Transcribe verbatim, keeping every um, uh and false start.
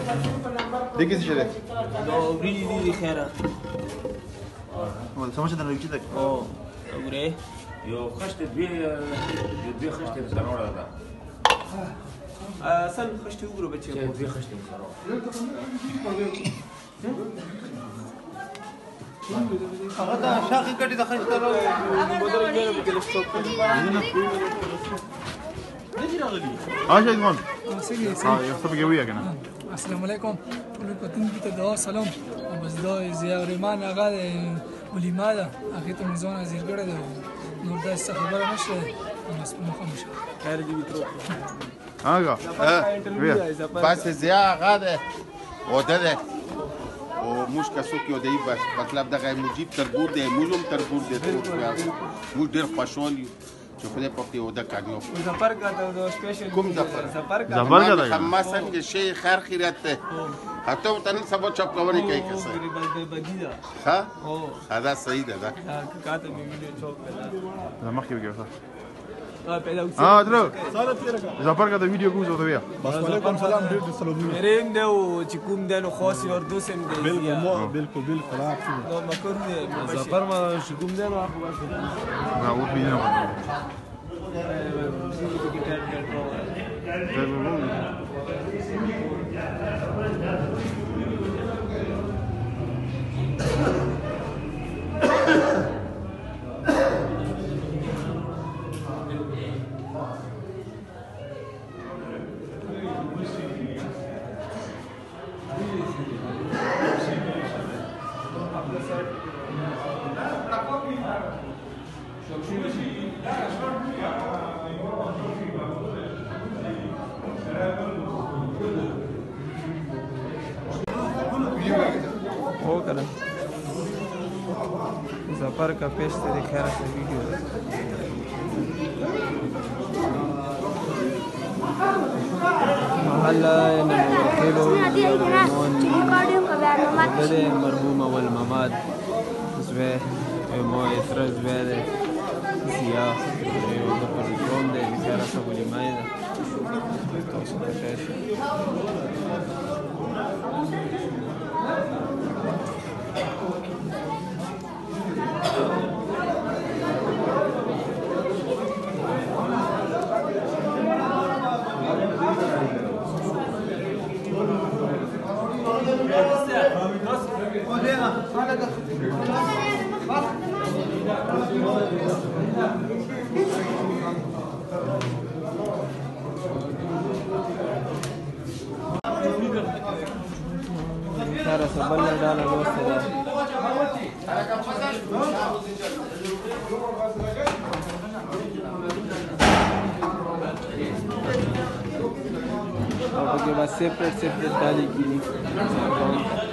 دیگه چی شده؟ دوری دی خیره. ولی سماش دارن چی دک؟ آه دوره. یو خشت دوی دوی خشت سرور داده. اصلا خشت او رو بچه. دوی خشت سرور. هغه دا شاخې کټي د خشت راو. بدل غیر به کله سټاپ ها شاید سيدي اه يخطب قويه كده. السلام عليكم كل كنتم بتدعوا سلام بس دا زیارمان هغه ولیمه ده هغه ته مزونه زیر کړه ده نور دا څه خبره نشته بس په مخه مشه خیر دی وترو هاګه بس زیا غاده وده ده او موږ کسو کې ودی بس مطلب دغه مجيب تربور دی موږ تربور دی موږ ډیر خوشحال یو چې په دې پخې وده کاږو زفر کا د سپیشل کوم زفر زفر کا زفر کا ده ما څنګه شي خیر خیرت ته حتی تن سبا چاپ کوي کوي کسه بدیدا ها او دا صحیح ده دا کاته می ویډیو چوک پیدا زما خو یو اه پیدا اه درو زفر کا د ویډیو کوزو ته بیا وعلیکم سلام ډیر ډیر سلامونه مریم ده او چې کوم ده نو خاص اور دوسم ده بالکل بالکل بالکل نو مکر ده زفر ما شګوم دی نو نه و بینه हो करा زفر का पेश तेरे खैर से video محله نمورکلو بدأ مرحوم والممات زوی مو اتر زوی ده سیاه و پرزون ده لکاره سبولی مای ده توسط کشش cara sebelah dalam los ده अब के बाद सेपरेट सेपरेट डाली की